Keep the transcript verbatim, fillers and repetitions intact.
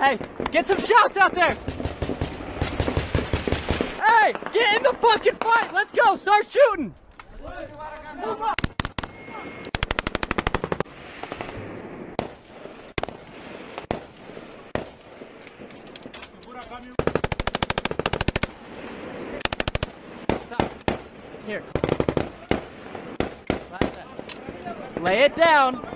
Hey, get some shots out there! Hey, get in the fucking fight! Let's go! Start shooting! Move up! Stop. Here. Lay it down.